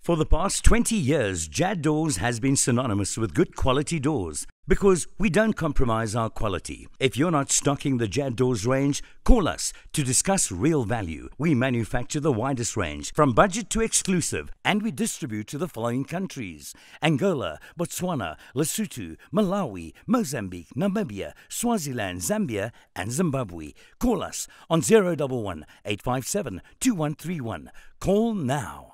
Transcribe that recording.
For the past 20 years, Jad Doors has been synonymous with good quality doors because we don't compromise our quality. If you're not stocking the Jad Doors range, call us to discuss real value. We manufacture the widest range, from budget to exclusive, and we distribute to the following countries: Angola, Botswana, Lesotho, Malawi, Mozambique, Namibia, Swaziland, Zambia, and Zimbabwe. Call us on 011 857 2131. Call now.